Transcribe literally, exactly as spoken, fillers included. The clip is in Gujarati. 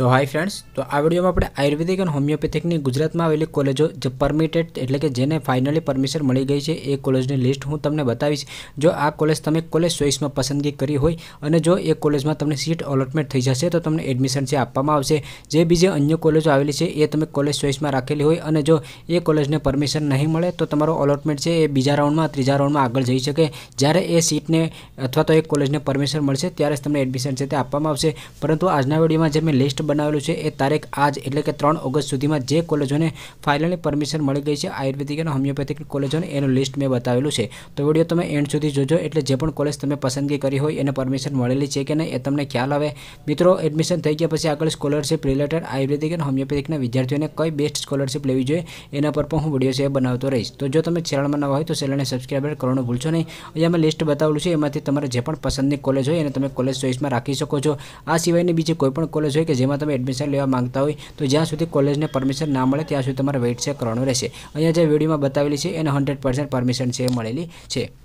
तो हाय फ्रेंड्स, तो आ वीडियो में આપણે આયુર્વેદિક અને હોમિયોપેથિકની ગુજરાતમાં આવેલી કોલેજો જે પરમિટેડ એટલે કે જેને ફાઇનલી પરમિશન મળી ગઈ છે એ કોલેજની લિસ્ટ હું તમને બતાવીશ। જો આ કોલેજ તમે કોલેજ ચોઇસમાં પસંદગી કરી હોય અને જો એ કોલેજમાં તમને સીટ અલોટમેન્ટ થઈ જશે તો તમને એડમિશન છે આપવામાં આવશે। જે બીજે અન્ય કોલેજો આવેલી છે એ તમે કોલેજ ચોઇસમાં રાખેલી હોય અને જો એ કોલેજને પરમિશન નહીં મળે તો તમારો અલોટમેન્ટ છે એ બીજા રાઉન્ડમાં ત્રીજા રાઉન્ડમાં આગળ જઈ શકે। જ્યારે એ સીટને અથવા તો એ કોલેજને પરમિશન મળશે ત્યારે જ તમને એડમિશન છે તે આપવામાં આવશે। પરંતુ આજના વિડીયોમાં જે મેં લિસ્ટ બનાવેલું છે એ તારીખ आज એટલે કે ત્રણ ઓગસ્ટ સુધીમાં જે કોલેજોને ફાઇનલી પરમિશન મળી ગઈ છે આયુર્વેદિક અને હોમિયોપેથિક કોલેજોને એનું લિસ્ટ મેં બતાવેલું છે। તો વિડીયો તમે એન્ડ સુધી જોજો એટલે જે પણ કોલેજ તમે પસંદગી કરી હોય એને પરમિશન મળેલી છે કે નહીં એ તમને ખ્યાલ આવે। મિત્રો, એડમિશન થઈ ગયા પછી આગળ સ્કોલરશિપ રિલેટેડ આયુર્વેદિક અને હોમિયોપેથિકના વિદ્યાર્થીઓને કઈ બેસ્ટ સ્કોલરશિપ લેવી જોઈએ એના પર પણ હું વિડીયો છે બનાવતો રહીશ। તો જો તમે ચેનલમાં નવા હોય તો ચેનલને સબસ્ક્રાઇબ કરવાનું ભૂલશો નહીં। અહીંયા મેં લિસ્ટ બતાવેલું છે, એમાંથી તમારે જે પણ પસંદની કોલેજ હોય એને તમે કોલેજ ચોઇસમાં રાખી શકો છો। આ સિવાયની બીજી કોઈ પણ કોલેજ હોય કે જેમાં તમે એડમિશન લેવા માંગતા હોય तो જ્યાં સુધી કોલેજને પરમિશન ના મળે ત્યાં સુધી તમારે વેઇટ છે કરવાનું રહેશે। અહીંયા જે વિડીયોમાં બતાવેલી છે એને હંડ્રેડ પર્સન્ટ પરમિશન છે મળેલી છે।